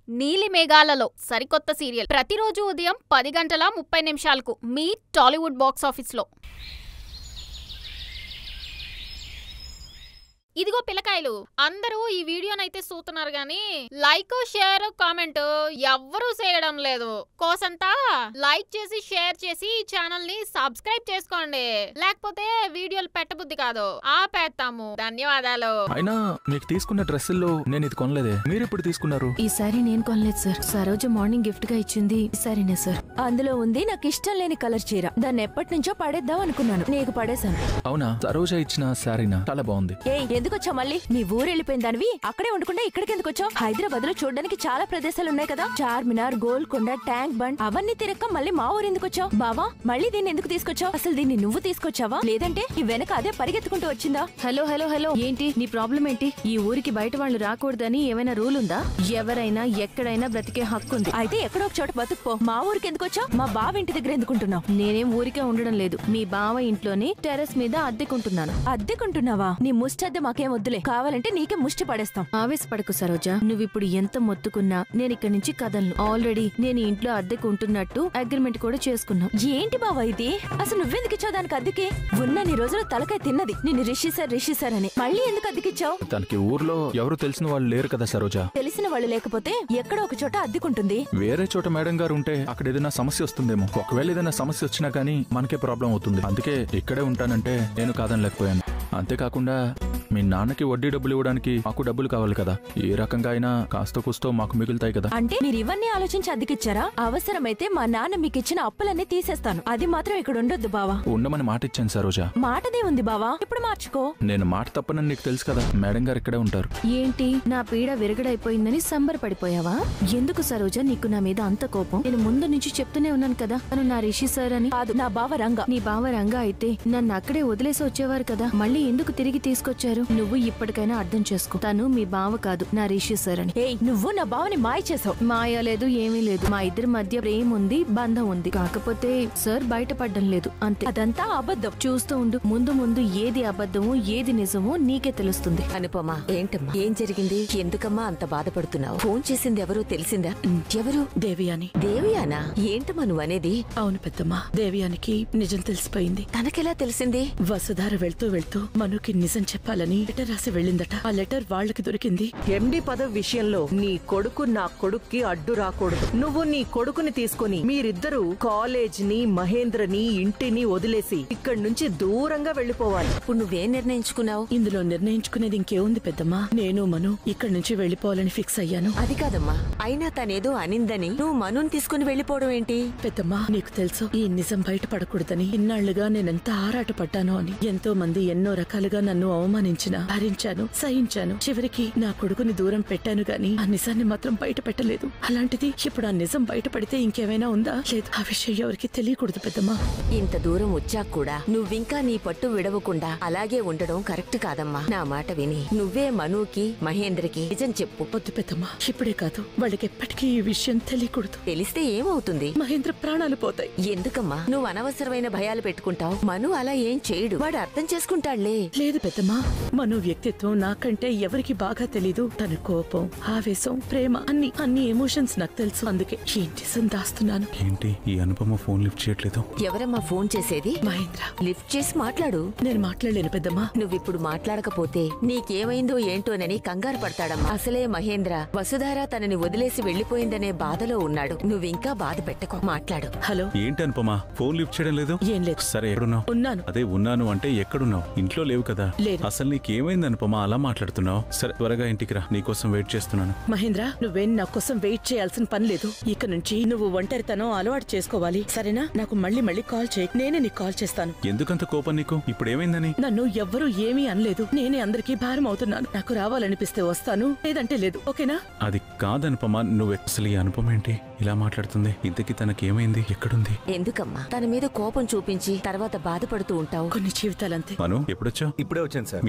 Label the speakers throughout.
Speaker 1: నీలి మేఘాలలో సరికొత్త సీరియల్ ప్రతిరోజు ఉదయం 10:30 మీ టాలీవుడ్ బాక్స్ ఆఫీస్లో. ఇదిగో పిల్లకాయలు, అందరూ ఈ వీడియోనైతే చూస్తున్నారు గానీ లైక్, షేర్, కామెంట్ ఎవ్వరూ చేయడం లేదు. కోసంతా లైక్ చేసి షేర్ చేసి ఈ ఛానల్ ని సబ్స్క్రైబ్ చేసుకోండి, లేకపోతే వీడియోలు పెట్టబుద్ధి కాదు, ఆపేస్తాము. ధన్యవాదాలు.
Speaker 2: అయినా మీకు తీసుకున్న డ్రెస్సుల్లో నేను ఇది కొనలేదే, మీరు ఎప్పుడు తీసుకున్నారు?
Speaker 3: ఈసారి నేను కొనలేదు సార్, సరోజ మార్నింగ్ గిఫ్ట్ గా ఇచ్చింది ఈసారినే సార్. అందులో ఉంది నాకు ఇష్టం లేని కలర్ చీర, దాన్ని ఎప్పటి నుంచో పడేద్దాం అనుకున్నాను, నీకు పడేశాను.
Speaker 2: అవునా? సరోజ ఇచ్చిన శారీనా? చాలా బాగుంది.
Speaker 3: ఎందుకొచ్చా మళ్ళీ? నీ ఊరు వెళ్ళిపోయిన దానివి అక్కడే ఉండకుండా ఇక్కడికి ఎందుకు వచ్చావు? హైదరాబాద్ లో చూడడానికి చాలా ప్రదేశాలు ఉన్నాయి కదా, చార్మినార్, గోల్కొండ, ట్యాంక్ బండ్, అవన్నీ తిరక్క మళ్ళీ మా ఊరు ఎందుకు వచ్చావు? బావా, మళ్ళీ దీన్ని ఎందుకు తీసుకొచ్చావు? అసలు దీన్ని నువ్వు తీసుకొచ్చావా, లేదంటే ఈ వెనక అదే పరిగెత్తుకుంటూ వచ్చిందా?
Speaker 1: హలో హలో హలో, ఏంటి నీ ప్రాబ్లం ఏంటి? ఈ ఊరికి బయట వాళ్ళు రాకూడదని ఏమైనా రూల్ ఉందా? ఎవరైనా ఎక్కడైనా బ్రతికే హక్కు ఉంది.
Speaker 3: అయితే ఎక్కడో ఒక చోట బతుకుపో. మా ఊరికి ఎందుకు వచ్చావు? మా బావ ఇంటి దగ్గర ఎందుకుంటున్నావు?
Speaker 1: నేనేం ఊరికే ఉండడం లేదు, మీ బావ ఇంట్లోనే టెర్రస్ మీద అద్దెకుంటున్నాను.
Speaker 3: అద్దెకుంటున్నావా? నీ ముష్టద్దె మాకేం వద్దులే, కావాలంటే నీకే ముష్టి పడేస్తాం.
Speaker 1: ఆవేశపడకు సరోజ, నువ్విప్పుడు ఎంత మొత్తుకున్నా నేను ఇక్కడి నుంచి కదలను. ఆల్రెడీ నేను ఇంట్లో అద్దెకుంటున్నట్టు అగ్రిమెంట్ కూడా చేసుకున్నాం.
Speaker 3: ఏంటి బావా ఇది? అసలు నువ్వెందుకు ఇచ్చావు దానికి అద్దెకి? ఉన్నన్ని రోజులు తలకాయ తిన్నది నిన్ను రిషి సార్ అని, మళ్ళీ ఎందుకు అద్దెకిచ్చావు?
Speaker 2: తనకి ఊర్లో ఎవరు తెలిసిన వాళ్ళు లేరు కదా సరోజ.
Speaker 3: తెలిసిన వాళ్ళు లేకపోతే ఎక్కడో ఒక చోట అద్దెకుంటుంది.
Speaker 2: వేరే చోట మేడం గారు ఉంటే అక్కడ ఏదైనా సమస్య వస్తుందేమో. ఒకవేళ ఏదైనా సమస్య వచ్చినా గానీ మనకే ప్రాబ్లం అవుతుంది. అందుకే ఇక్కడే ఉంటానంటే నేను కాదనలేకపోయాను. అంతేకాకుండా మీ నాన్నకి వడ్డీ డబ్బులు ఇవ్వడానికి మాకు డబ్బులు కావాలి కదా, ఏ రకంగా అయినా కాస్త కూస్తో మాకు మిగులుతాయి కదా.
Speaker 3: అంటే మీరు ఇవన్నీ ఆలోచించి అద్దెకిచ్చారా? అవసరమైతే మా నాన్న మీకు ఇచ్చిన అప్పులన్నీ తీసేస్తాను, అది మాత్రం ఇక్కడ ఉండొద్దు బావా.
Speaker 2: ఉండమని మాట ఇచ్చాను సరోజ.
Speaker 3: మాటదే ఉంది బావా, ఇప్పుడు మార్చుకో.
Speaker 2: నేను మాట తప్పనని నీకు తెలుసు కదా, మేడం గారు ఇక్కడే ఉంటారు.
Speaker 1: ఏంటి, నా పీడ విరగడైపోయిందని సంబరపడిపోయావా? ఎందుకు సరోజ నీకు నా మీద అంత కోపం? నేను ముందు నుంచి చెప్తూనే ఉన్నాను కదా, తను నా రిషి సార్ అని.
Speaker 3: కాదు, నా బావ రంగా.
Speaker 1: నీ బావ రంగా అయితే నన్ను అక్కడే వదిలేసి వచ్చేవారు కదా, మళ్ళీ ఎందుకు తిరిగి తీసుకొచ్చారు? నువ్వు ఇప్పటికైనా అర్థం చేసుకో, తను మీ బావ కాదు, నా రిషి సార్ అని.
Speaker 3: నువ్వు నా బావని మాయ చేసావు.
Speaker 1: మాయ లేదు, ఏమీ లేదు. మా ఇద్దరి మధ్య ప్రేమ ఉంది, బంధం ఉంది. కాకపోతే సార్ బయటపడడం లేదు, అంతే.
Speaker 3: అదంతా అబద్ధం.
Speaker 1: చూస్తూ ఉండు, ముందు ముందు ఏది అబద్ధమో ఏది నిజమో నీకే తెలుస్తుంది.
Speaker 4: అనుపమా, ఏంటమ్మా, ఏం జరిగింది? ఎందుకమ్మా అంత బాధపడుతున్నావు? ఫోన్ చేసింది ఎవరు తెలిసిందా? ఎవరు?
Speaker 5: దేవియాని.
Speaker 4: దేవియానా? ఏంటమ్మా నువ్వు అనేది?
Speaker 5: అవును పెద్దమ్మా, దేవియానికి నిజం తెలిసిపోయింది.
Speaker 4: తనకెలా తెలిసింది?
Speaker 5: వసుధార వెళ్తూ వెళ్తూ మనుకి నిజం చెప్పాలని లెటర్ రాసి వెళ్ళిందట. ఆ లెటర్ వాళ్ళకి దొరికింది.
Speaker 6: ఎండి పదవి విషయంలో నీ కొడుకు నా కొడుక్కి అడ్డు రాకూడదు. నువ్వు నీ కొడుకుని తీసుకుని మీరిద్దరూ కాలేజ్ ని, మహేంద్రని, ఇంటిని వదిలేసి ఇక్కడి నుంచి దూరంగా వెళ్లిపోవాలి.
Speaker 4: ఇప్పుడు నువ్వేం నిర్ణయించుకున్నావు?
Speaker 5: ఇందులో నిర్ణయించుకునేది ఇంకేముంది పెద్దమ్మా, నేను మను ఇక్కడి నుంచి వెళ్లిపోవాలని ఫిక్స్ అయ్యాను.
Speaker 4: అది కాదమ్మా, అయినా తనేదో అనిందని నువ్వు మనుని తీసుకుని వెళ్లిపోవడం ఏంటి?
Speaker 5: పెద్దమ్మా, నీకు తెలుసు ఈ నిజం బయటపడకూడదని ఇన్నాళ్లుగా నేనెంత ఆరాటపడ్డానో అని. ఎంతో మంది ఎన్నో రకాలుగా నన్ను అవమానించినా భరించాను, సహించాను. చివరికి నా కొడుకుని దూరం పెట్టాను గాని ఆ నిజాన్ని మాత్రం బయట పెట్టలేదు. అలాంటిది ఇప్పుడు ఆ నిజం బయటపడితే ఇంకేమైనా ఉందా? లేదు, ఆ విషయం ఎవరికి తెలియకూడదు పెద్దమ్మా.
Speaker 4: ఇంత దూరం వచ్చాక కూడా నువ్వింకా నీ పట్టు విడవకుండా అలాగే ఉండడం కరెక్ట్ కాదమ్మా. నా మాట విని నువ్వే మనుకి, మహేంద్రకి నిజం చెప్పు.
Speaker 5: వద్దు పెద్దమ్మా, ఇప్పుడే కాదు, వాళ్ళకి ఎప్పటికీ ఈ విషయం తెలియకూడదు.
Speaker 4: తెలిస్తే ఏమవుతుంది?
Speaker 5: మహేంద్ర ప్రాణాలు పోతాయి.
Speaker 4: ఎందుకమ్మా నువ్వు అనవసరమైన భయాలు పెట్టుకుంటావు? మను అలా ఏం చేయడు, వాడు అర్థం చేసుకుంటాడులే.
Speaker 5: లేదు పెద్దమ్మా, మను వ్యక్తిత్వం నాకంటే ఎవరికి బాగా తెలీదు. తన కోపం, ఆవేశం, ప్రేమ అన్ని ఎమోషన్స్ నాకు తెలుసు. అందుకే ఏంటి దాస్తున్నాను.
Speaker 2: ఏంటి ఈ అనుపమ ఫోన్ లిఫ్ట్ చేయట్లేదు?
Speaker 4: ఎవరమ్మా ఫోన్ చేసేది?
Speaker 5: మహేంద్ర.
Speaker 4: లిఫ్ట్ చేసి మాట్లాడు.
Speaker 5: నేను మాట్లాడలేను పెద్దమ్మా.
Speaker 4: నువ్విప్పుడు మాట్లాడకపోతే నీకేమైందో ఏంటోనని కంగారు పడతాడమ్మా. అసలే మహేంద్ర వసుధార తనని వదిలేసి వెళ్లిపోయిందనే బాధలో ఉన్నాడు. నువ్వింకా బాధ పెట్టకు, మాట్లాడు.
Speaker 5: హలో.
Speaker 2: ఏంటి అనుపమ ఫోన్ లిఫ్ట్ చేయడం లేదు?
Speaker 5: ఏం లేదు.
Speaker 2: సరే, ఎక్కడున్నావు?
Speaker 5: ఉన్నాను.
Speaker 2: అదే ఉన్నాను అంటే ఎక్కడున్నావు? ఇంట్లో లేవు కదా?
Speaker 5: లేదు.
Speaker 2: అసలు నీకేమైంది అనుపమ అలా మాట్లాడుతున్నావు? సరే, త్వరగా ఇంటికి రా, నీకోసం వెయిట్ చేస్తున్నాను.
Speaker 5: మహేంద్ర, నువ్వేం నా కోసం వెయిట్ చేయాల్సిన పని లేదు. ఇక నుంచి నువ్వు ఒంటరితనం అలవాటు చేసుకోవాలి, సరేనా? నాకు మళ్ళీ కాల్ చేయి, నేనే నీకు కాల్ చేస్తాను.
Speaker 2: ఎందుకంత కోపం నీకు? ఇప్పుడు ఏమైందని?
Speaker 5: నన్ను ఎవ్వరూ ఏమీ అనలేదు, నేనే అందరికీ భారం అవుతున్నాను. నాకు రావాలనిపిస్తే వస్తాను, లేదంటే లేదు, ఓకేనా?
Speaker 2: అది కాదనుపమ, నువ్వు అసలు ఈ అనుపమ ఏంటి ఇలా మాట్లాడుతుంది? ఇంతకీ తనకేమైంది? ఎక్కడుంది?
Speaker 4: ఎందుకమ్మా తన మీద కోపం చూపించి తర్వాత బాధపడుతూ ఉంటావు?
Speaker 5: కొన్ని జీవితాలంతే.
Speaker 2: మను, ఎప్పుడొచ్చావు?
Speaker 7: ఇప్పుడే వచ్చాను సార్.
Speaker 2: మీ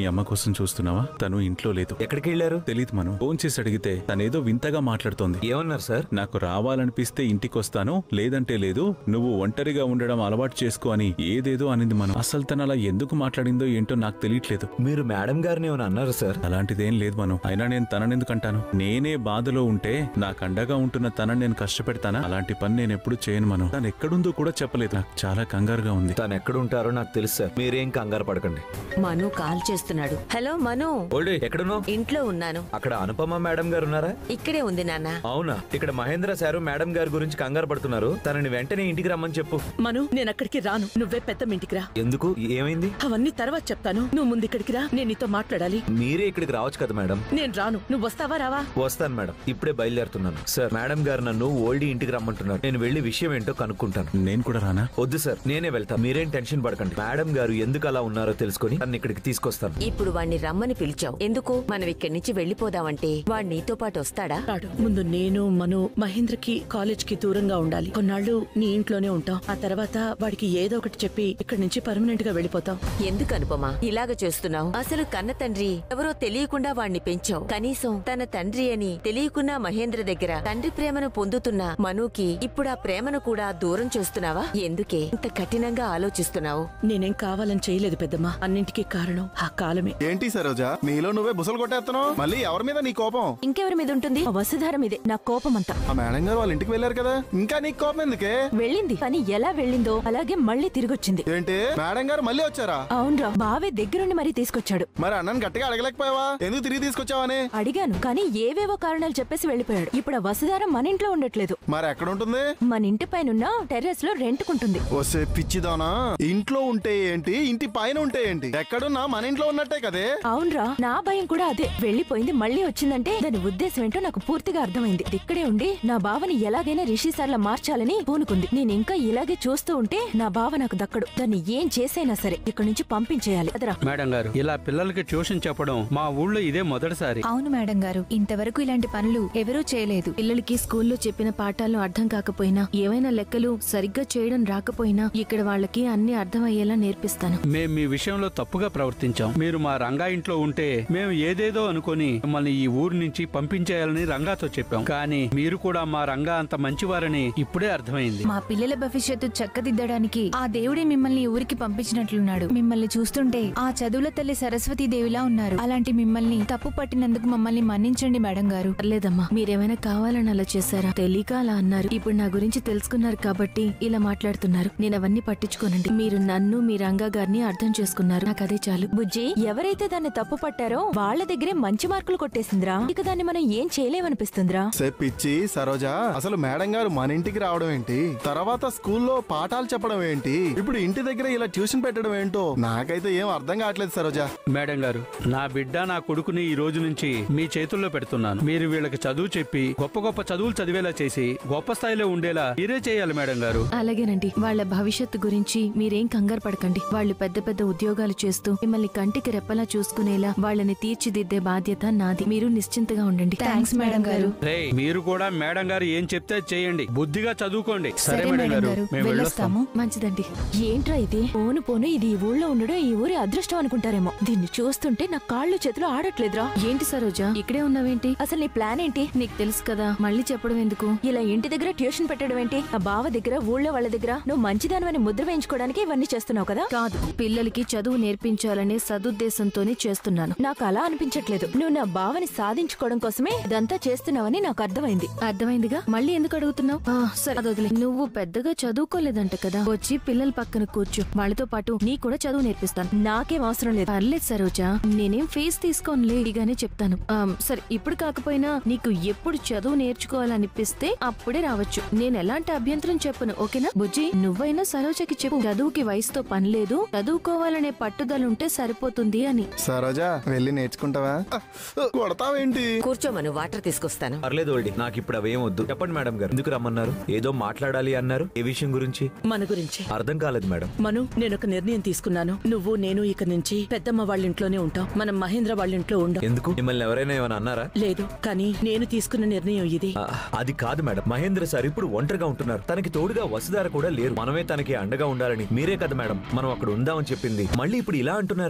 Speaker 2: అమ్మ కోసం చూస్తున్నావా? తను ఇంట్లో లేదు.
Speaker 7: ఎక్కడికి వెళ్ళారు?
Speaker 2: తెలీదు మను. ఫోన్ చేసి అడిగితే తనేదో వింతగా మాట్లాడుతోంది.
Speaker 7: ఏమన్నారు సార్?
Speaker 2: నాకు రావాలనిపిస్తే ఇంటికొస్తాను, లేదంటే లేదు, నువ్వు ఒంటరిగా ఉండడం అలవాటు చేసుకో అని ఏదేదో అనింది మనం. అసలు తను అలా ఎందుకు మాట్లాడిందో ఏంటో నాకు తెలియట్లేదు.
Speaker 7: మీరు మేడం గారిని ఏమైనా అన్నారు సార్?
Speaker 2: అలాంటిదేం లేదు మనం. అయినా నేను తననెందుకంటాను? నేనే బాధలో ఉంటే నాకు అండగా ఉంటున్న తనని నేను కష్టపెడతానా? అలాంటి పని నేను ఎప్పుడు చేయను మనం. తను ఎక్కడుందో కూడా చెప్పలేదు. నాకు చాలా కంగారుగా ఉంది.
Speaker 7: తను ఎక్కడ ఉంటారో నాకు తెలుసు సార్, మీరేం కంగారు పడకండి.
Speaker 4: మను కాల్ చేస్తున్నాడు. హలో మను.
Speaker 7: ఓల్డ్ ఎక్కడున్నావు?
Speaker 4: ఇంట్లో ఉన్నాను.
Speaker 7: అక్కడ అనుపమ మేడం గారు ఉన్నారా?
Speaker 4: ఇక్కడే ఉంది నాన్న.
Speaker 7: అవునా? ఇక్కడ మహేంద్ర సారు మేడం గారి గురించి కంగారు పడుతున్నారు. తనని వెంటనే ఇంటికి రమ్మని చెప్పు.
Speaker 5: మను, నేను అక్కడికి రాను. నువ్వే పెద్ద ఇంటికి రా.
Speaker 7: ఎందుకు? ఏమైంది?
Speaker 5: అవన్నీ తర్వాత చెప్తాను. నువ్వు ముందు ఇక్కడికి రా, నేను నీతో మాట్లాడాలి.
Speaker 7: మీరే ఇక్కడికి రావచ్చు కదా మేడం.
Speaker 5: నేను రాను. నువ్వు వస్తావా రావా?
Speaker 7: వస్తాను మేడం, ఇప్పుడే బయలుదేరుతున్నాను. సార్ మేడం గారు నన్ను ఓల్డ్ ఇంటికి రమ్మంటున్నారు. నేను వెళ్లి విషయం ఏంటో కనుక్కుంటాను.
Speaker 2: నేను కూడా రానా?
Speaker 7: వద్దు సార్, నేనే వెళ్తాను. మీరేం టెన్షన్ పడకండి. మేడం గారు ఎందుకు అలా ఉన్నారో తెలుసుకొని నన్ను ఇక్కడికి తీసుకొస్తాను.
Speaker 4: ఇప్పుడు వాణ్ణి రమ్మని పిలిచావు ఎందుకు? మనం ఇక్కడి నుంచి వెళ్లిపోదామంటే వాడు నీతో పాటు వస్తాడా?
Speaker 5: రాడు. ముందు నేను మను మహేంద్రకి కాలేజ్ కి దూరంగా ఉండాలి. కొన్నాళ్ళు నీ ఇంట్లోనే ఉంటాం. ఆ తర్వాత వాడికి ఏదో ఒకటి చెప్పి ఇక్కడి నుంచి పర్మనెంట్ గా వెళ్ళిపోతాం.
Speaker 4: ఎందుకు అనుపమా ఇలాగ చేస్తున్నావు? అసలు కన్న తండ్రి ఎవరో తెలియకుండా వాణ్ణి పెంచావు. కనీసం తన తండ్రి అని తెలియకున్నా మహేంద్ర దగ్గర తండ్రి ప్రేమను పొందుతున్న మనుకి ఇప్పుడు ఆ ప్రేమను కూడా దూరం చేస్తున్నావా? ఎందుకే ఇంత కఠినంగా ఆలోచిస్తున్నావు?
Speaker 5: నేనేం కావాలని చేయలేదు పెద్దమ్మా. అన్నింటికీ కారణం ఆ కాలమే.
Speaker 8: ఏంటి సరోజా, నీలో నువ్వే బుసలు కొట్టేస్తున్నావు? మళ్ళీ ఎవరి మీద నీ కోపం?
Speaker 3: ఇంకెవరి మీద ఉంటుంది? ఆ వసుధార మీదే నా కోపం అంతా.
Speaker 8: ఆ మేడం గారు వాళ్ళ ఇంటికి వెళ్ళారు కదా, ఇంకా నీకు కోపం ఎందుకే?
Speaker 3: వెళ్ళింది, కానీ ఎలా వెళ్ళిందో అలాగే మళ్ళీ తిరిగొచ్చింది.
Speaker 8: ఏంటి మేడం గారు మళ్ళీ వచ్చారా?
Speaker 3: అవునరా, బావే దగ్గరుండి మరీ తీసుకొచ్చాడు.
Speaker 8: మరి అన్నని గట్టిగా అడగలేకపోయావా? ఎందుకు తిరిగి తీసుకొచ్చావని?
Speaker 3: అడిగాను, కానీ ఏవేవో కారణాలు చెప్పేసి వెళ్ళిపోయాడు. ఇప్పుడు ఆ వసుధార మన ఇంట్లో ఉండట్లేదు.
Speaker 8: మరి ఎక్కడ ఉంటుంది?
Speaker 3: మన ఇంటి పైన టెర్రస్ లో రెంట్కుంటుంది.
Speaker 8: వస్తే పిచ్చిదానా, ఇంట్లో ఉంటే ఏంటి, ఇంటి పైన ఉంటే ఏంటి, ఎక్కడున్నా మన ఇంట్లో ఉన్నట్టే కదే.
Speaker 3: అవునరా, నా భయం కూడా అదే. వెళ్ళిపోయింది మళ్ళీ వచ్చిందంటే దాని ఉద్దేశం ఏంటో నాకు పూర్తిగా అర్థమైంది. ఇక్కడే ఉండి నా బావని ఎలాగైనా రిషి సార్లా మార్చాలని పూనుకుంది. నేను ఇంకా ఇలాగే చూస్తూ ఉంటే నా బావ నాకు దక్కడు. దాన్ని ఏం చేసైనా సరే ఇక్కడి నుంచి పంపించేయాలి. అదరా
Speaker 9: మేడం గారు, ఇలా పిల్లలకి ట్యూషన్ చెప్పడం మా ఊళ్ళో ఇదే మొదటిసారి.
Speaker 10: అవును మేడం గారు, ఇంతవరకు ఇలాంటి పనులు ఎవరూ చేయలేదు. పిల్లలకి స్కూల్లో చెప్పిన పాఠాలు అర్థం కాకపోయినా, ఏవైనా లెక్కలు సరిగ్గా చేయడం రాకపోయినా ఇక్కడ వాళ్ళకి అన్ని అర్థమయ్యేలా నేర్పిస్తాను.
Speaker 9: మేం మీ విషయంలో తప్పుగా ప్రవర్తించాం. మీరు మా రంగా ఇంట్లో ఉంటే మేము ఏదేదో అనుకుని మిమ్మల్ని ఈ ఊరు నుంచి పంపించేయాలని రంగాతో చెప్పాం. కానీ మీరు కూడా మా రంగా అంత మంచివారని ఇప్పుడే అర్థమైంది.
Speaker 10: మా పిల్లల భవిష్యత్తు చక్కదిద్దడానికి ఆ దేవుడే మిమ్మల్ని ఊరికి పంపించినట్లున్నాడు. మిమ్మల్ని చూస్తుంటే ఆ చదువుల తల్లి సరస్వతీ దేవిలా ఉన్నారు. అలాంటి మిమ్మల్ని తప్పు పట్టినందుకు మమ్మల్ని మన్నించండి మేడం గారు.
Speaker 11: లేదమ్మా, మీరేమైనా కావాలని అలా చేశారా? తెలియక అలా అన్నారు. ఇప్పుడు నా గురించి తెలుసుకున్నారు కాబట్టి ఇలా మాట్లాడుతున్నారు. నేను అవన్నీ పట్టించుకోనండి. మీరు నన్ను మీ రంగా గారిని అర్థం చేసుకున్నారు, నాకు అదే చాలు.
Speaker 3: బుజ్జి, ఎవరైతే దాన్ని తప్పు పట్టారో వాళ్ళ దగ్గరే మంచి మార్కులు కొట్టేసిందిరా. ఇక దాన్ని మనం ఏం చేయలేమనిపిస్తుందిరా.
Speaker 8: పిచ్చి సరోజా, అసలు మేడం గారు మన ఇంటికి రావడం ఏంటి, తర్వాత స్కూల్లో పాఠాలు చెప్పడం ఏంటి, ఇప్పుడు ఇంటి దగ్గర ఇలా ట్యూషన్ పెట్టడం ఏంటో నాకైతే ఏం అర్థం కావట్లేదు సరోజా.
Speaker 9: మేడం గారు, నా బిడ్డ నా కొడుకుని ఈ రోజు నుంచి మీ చేతుల్లో పెడుతున్నాను. మీరు వీళ్ళకి చదువు చెప్పి గొప్ప గొప్ప చదువులు చదివేలా చేసి గొప్ప స్థాయిలో ఉండేలా మీరే చేయాలి మేడం గారు.
Speaker 11: అలాగేనండి. వాళ్ళ భవిష్యత్తు గురించి మీరేం కంగారు పడకండి. వాళ్ళు పెద్ద పెద్ద ఉద్యోగాలు చేస్తూ మిమ్మల్ని కంటికి రెప్పలా చూసుకునేలా వాళ్ళని తీర్చిదిద్దే బాధ్యత నాది. మీరు నిశ్చింతగా ఉండండి.
Speaker 10: థాంక్స్ మేడం గారు.
Speaker 9: మీరు కూడా మేడం గారు ఏం చెప్తే చేయండి, బుద్ధిగా చదువుకోండి.
Speaker 10: సరే మేడం గారు,
Speaker 9: మేము వెళ్ళొస్తాము.
Speaker 11: మంచిదండి.
Speaker 3: ఏంట్రా ఇది? పోను పోను ఇది ఈ ఊళ్ళో ఉండడం ఈ ఊరి అదృష్టం అనుకుంటారేమో. దీన్ని చూస్తుంటే నా కాళ్ళు చేతులు ఆడట్లేదురా.
Speaker 11: ఏంటి సరోజా, ఇక్కడే ఉన్నావేంటి?
Speaker 3: అసలు నీ ప్లాన్ ఏంటి?
Speaker 11: నీకు తెలుసు కదా, మళ్ళీ చెప్పడం ఎందుకు?
Speaker 3: ఇలా ఇంటి దగ్గర ట్యూషన్ పెట్టడం ఏంటి? ఆ బావ దగ్గర, ఊళ్ళో వాళ్ళ దగ్గర నువ్వు మంచిదానివని ముద్ర వేయించుకోవడానికి ఇవన్నీ చేస్తున్నావు కదా?
Speaker 11: కాదు, పిల్లలకి చదువు నేర్పించాలనే సదుద్దేశంతోనే చేస్తున్నాను.
Speaker 3: నాకు అలా అనిపించట్లేదు. నువ్వు నా బావని సాధించుకోవడం కోసమే ఇదంతా చేస్తున్నావని నాకు అర్థమైంది.
Speaker 11: అర్థమైందిగా, మళ్ళీ ఎందుకు అడుగుతున్నావు? సరే అదొదిలే. నువ్వు పెద్దగా చదువుకోలేదంట కదా, వచ్చి పిల్లల పక్కన కూర్చో. వాళ్ళతో పాటు నీ కూడా చదువు నేర్పిస్తాను.
Speaker 3: నాకేం అవసరం లేదు.
Speaker 11: పర్లేదు సరోజా, నేనేం ఫీజు తీసుకోనులే, ఇదిగానే చెప్తాను. సరే, ఇప్పుడు కాకపోయినా నీకు ఎప్పుడు చదువు నేర్చుకోవాలనిపిస్తే అప్పుడే రావచ్చు. నేను ఎలాంటి అభ్యంతరం చెప్పను, ఓకేనా? బుజ్జి, నువ్వైనా సరోజకి చెప్పు, చదువుకి వయసుతో పని లేదు, చదువుకోవాలనే పట్టుదలుంటే సరిపోతుంది అని.
Speaker 8: సరోజా, వెళ్ళి నేర్చుకుంటావా? కొడతావేంటి?
Speaker 4: కూర్చోమను, వాటర్ తీసుకొస్తాను.
Speaker 7: పర్లేదు ఓల్డి, నాకు ఇప్పుడు అవేం వద్దు. చెప్పండి మేడం గారు, ఎందుకు రమ్మన్నారు? ఏదో మాట్లాడాలి అన్నారు. ఏ విషయం గురించి?
Speaker 5: మన గురించి.
Speaker 7: అర్థం కాలేదు మేడం.
Speaker 5: మను, నేను ఒక నిర్ణయం తీసుకున్నాను. నువ్వు నేను ఇక నుంచి పెద్దమ్మ వాళ్ళ ఇంట్లోనే ఉంటాం. మనం మహేంద్ర వాళ్ళ ఇంట్లో ఉండం.
Speaker 7: ఎందుకు? మిమ్మల్ని ఎవరైనా ఏమైనా అన్నారా?
Speaker 5: లేదు, కానీ నేను తీసుకున్న నిర్ణయం ఇది.
Speaker 7: అది కాదు మేడం, మహేంద్ర సార్ ఇప్పుడు ఒంటరిగా ఉంటున్నారు. తనకి తోడుగా వసుధార కూడా లేరు. మనమే తనకి అండగా ఉండాలని మీరే కదా మేడం మనం అక్కడ ఉందామని చెప్పింది. మళ్ళీ ఇప్పుడు ఇలా అంటున్నారేంటి?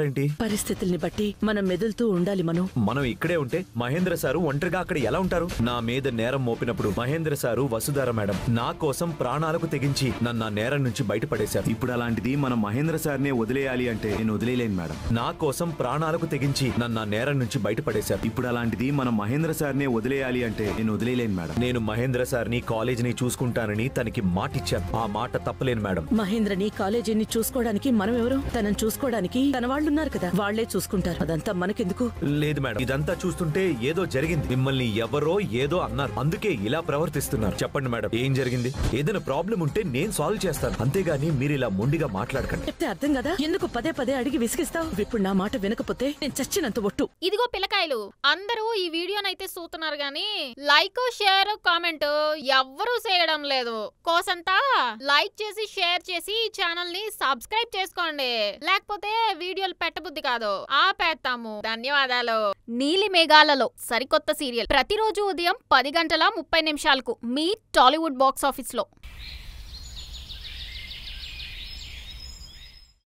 Speaker 5: పరిస్థితుల్ని బట్టి మనం మెదులుతూ ఉండాలి.
Speaker 7: మనం ఇక్కడే ఉంటే మహేంద్ర సారు ఒంటరిగా అక్కడ ఎలా ఉంటారు? నా మీద నేరం మోపినప్పుడు మహేంద్ర సారు, వసుధార మేడం నా కోసం ప్రాణాలకు తెగించి నన్ను ఆ నేరం నుంచి బయటపడేశారు.
Speaker 12: ఇప్పుడు అలాంటిది మనం మహేంద్ర సార్నే వదిలేయాలి అంటే నేను వదిలేలేను మేడం.
Speaker 7: నా కోసం ప్రాణాలకు తెగించి నన్ను ఆ నేరం నుంచి బయటపడేశారు.
Speaker 12: ఇప్పుడు అలాంటిది మనం మహేంద్ర సార్నే వదిలేయాలి అంటే నేను వదిలేలేను మేడం.
Speaker 7: నేను మహేంద్ర సార్ని కాలేజీని చూసుకుంటానని తనకి మాటిచ్చాను. ఆ మాట తప్పలేను మేడం.
Speaker 5: మహేంద్రని కాలేజీని చూసుకోవడానికి మనం ఎవరు? తనని చూసుకోవడానికి తన వాళ్ళున్నారు కదా, వాళ్లే చూసుకుంటారు. అదంతా మనకెందుకు?
Speaker 7: లేదు మేడం, ఇదంతా చూస్తుంటే ఏదో జరిగింది. మిమ్మల్ని ఎవరో ఏదో అన్నారు, అందుకే ఇలా ప్రవర్తిస్తున్నారు. చెప్పండి మేడం, ఏం జరిగింది? ఏదైనా ప్రాబ్లం ఉంటే నేను సాల్వ్ చేస్తాను, అంతేగాని మీరు ఇలా మొండిగా మాట్లాడకండి.
Speaker 5: చెప్తే అర్థం కదా, ఎందుకు పదే పదే అడిగి విసిగిస్తావు? ఇప్పుడు నా మాట వినకపోతే నేను చచ్చినంత ఒట్టు.
Speaker 1: ఇదిగో పిల్లకాయలు, అందరూ ఈ వీడియోనైతే చూస్తున్నారు గానీ లైక్ షేర్ కామెంట్ ఎవ్వరూ చేయడం లేదు. కోసంతా లైక్ చేసి షేర్ చేసి ఈ ఛానల్ ని సబ్స్క్రైబ్ చేసుకోండి, లేకపోతే వీడియోలు పెట్టబుద్ధి కాదు, ఆపేస్తాము. ధన్యవాదాలు. నీలి మేఘాలలో సరికొత్త సీరియల్ ప్రతిరోజు ఉదయం 10 గంటల 30 నిమిషాలకు మీ టాలీవుడ్ బాక్స్ ఆఫీస్ లో.